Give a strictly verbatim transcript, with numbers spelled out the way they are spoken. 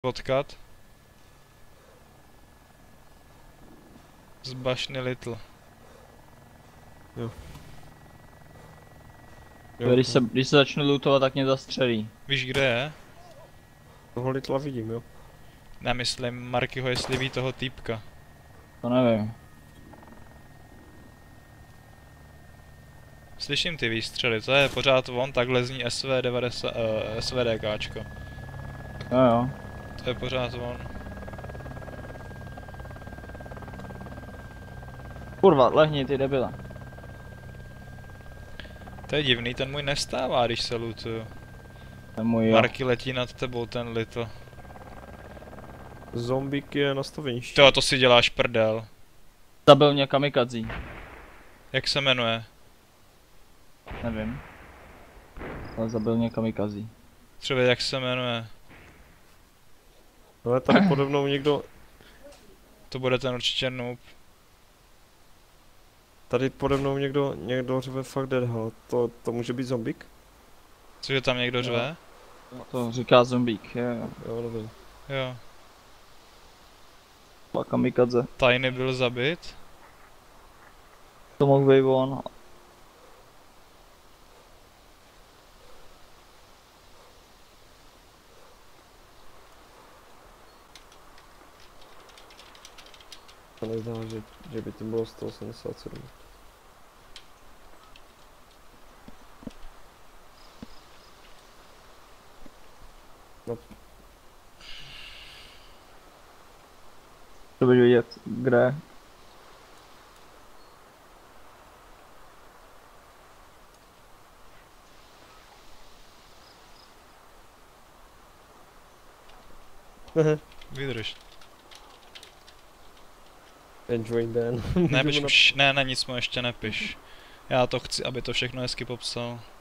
Potkat. Z bašny Little. Jo. Jo, když, se, když se začnu lootovat, tak mě zastřelí. Víš, kde je? Toho Litla vidím, jo. Nemyslím Markyho, jestli ví toho týpka. To nevím. Slyším ty výstřely, to je pořád on, takhle zní S V devadesát, uh, SVDkáčko. Jo jo. To je pořád on. Kurva, lehni ty debile. To je divný, ten můj nestává, když se lootuju. Ten můj jo. Marky letí nad tebou, ten Little. Zombík je nastavenější. To, to si děláš prdel. Zabil mě kamikazí. Jak se jmenuje? Nevím. Ale zabil mě kamikazí. Třeba jak se jmenuje. Ale tady pode mnou někdo, To bude ten určitě noob. tady pode mnou někdo, někdo řve fakt dead hell. To, to může být zombík? Cože tam někdo řve? To říká zombík, jo jo. Jo, nevím. Jo. Byla kamikadze. Tiny byl zabit. To mohl být on. To nezdá, že, že by to bylo sto osmdesát sedm. No, To bych vidět, kde. Vydrž. enjoy Dan. Ne, piš, piš, ne, ne, nic mu ještě nepiš. Já to chci, aby to všechno hezky popsal.